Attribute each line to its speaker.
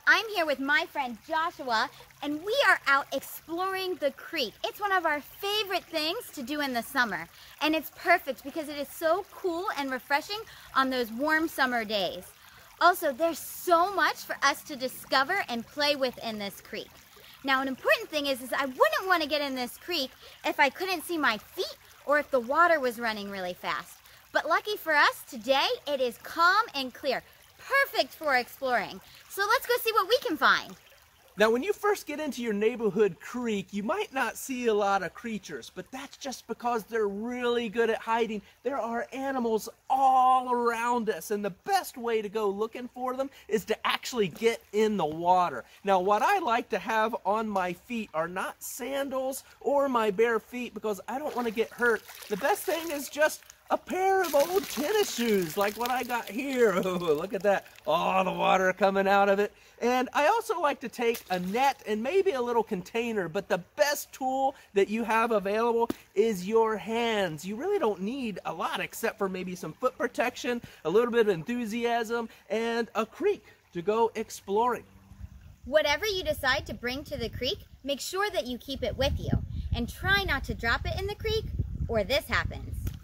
Speaker 1: I'm here with my friend Joshua, and we are out exploring the creek. It's one of our favorite things to do in the summer, and it's perfect because it is so cool and refreshing on those warm summer days. Also, there's so much for us to discover and play with in this creek. Now, an important thing is I wouldn't want to get in this creek if I couldn't see my feet or if the water was running really fast. But lucky for us, today it is calm and clear. Perfect for exploring. So let's go see what we can find.
Speaker 2: Now, when you first get into your neighborhood creek, you might not see a lot of creatures, but that's just because they're really good at hiding. There are animals all around us, and the best way to go looking for them is to actually get in the water. Now, what I like to have on my feet are not sandals or my bare feet because I don't want to get hurt. The best thing is just a pair of old tennis shoes like what I got here. Oh, look at that. Oh, the water coming out of it. And I also like to take a net and maybe a little container, but the best tool that you have available is your hands. You really don't need a lot except for maybe some foot protection, a little bit of enthusiasm, and a creek to go exploring.
Speaker 1: Whatever you decide to bring to the creek, make sure that you keep it with you. And try not to drop it in the creek or this happens.